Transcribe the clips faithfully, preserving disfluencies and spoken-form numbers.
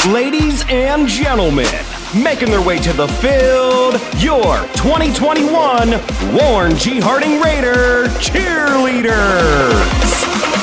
Ladies and gentlemen, making their way to the field, your twenty twenty-one Warren G. Harding Raider Cheerleaders.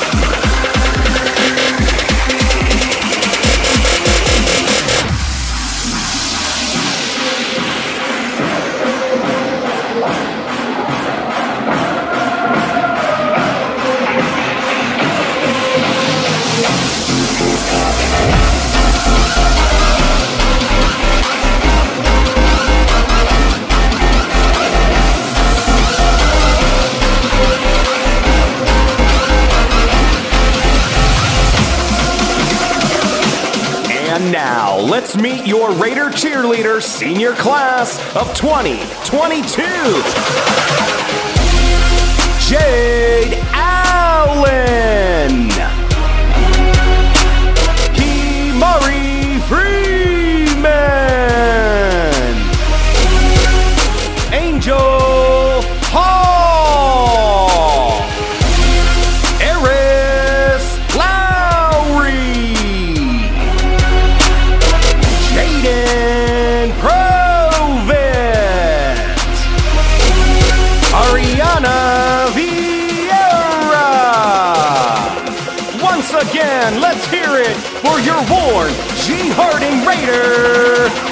And now, let's meet your Raider Cheerleader senior class of twenty twenty-two. Jade Allen. Kimari Freeman. Angel Hall. Eris Lowry. Jaden Provett. Ariana Vieira. Once again, let's hear it for your Warren G. Harding Raider